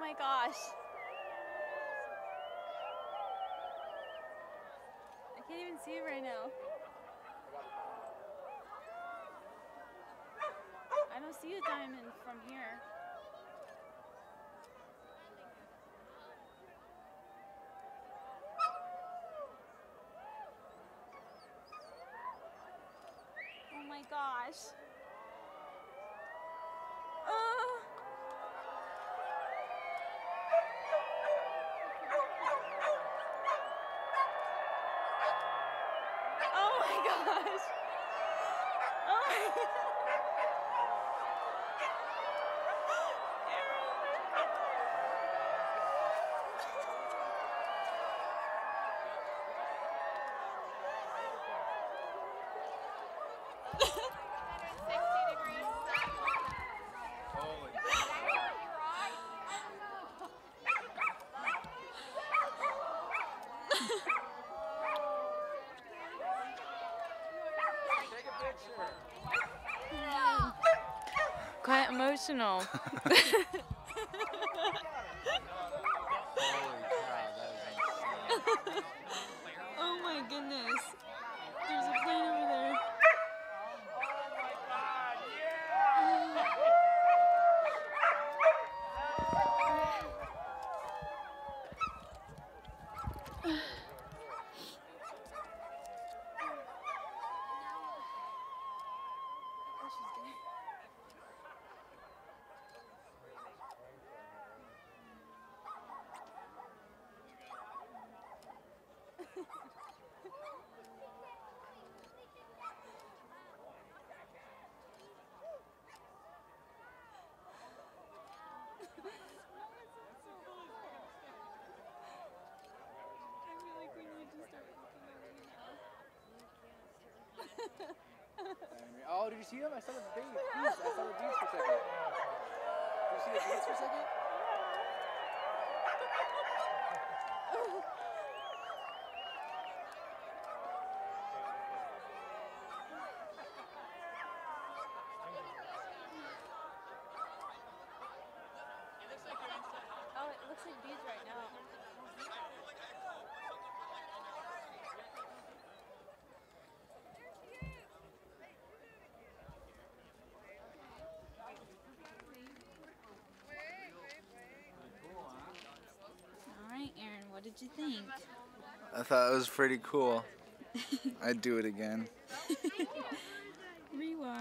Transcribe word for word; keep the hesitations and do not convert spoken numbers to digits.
my gosh. I can't even see it right now. I don't see a diamond from here. Oh my gosh. Oh. Oh my gosh. Oh my gosh. Quite emotional. Holy cow, that was insane. Oh my goodness. There's a plane over there. Oh, did you see them? I saw the beads. I saw the beads for a second. Did you see the beads for a second? Oh, it looks like beads right now. Alright, Aaron, what did you think? I thought it was pretty cool. I'd do it again. Rewind.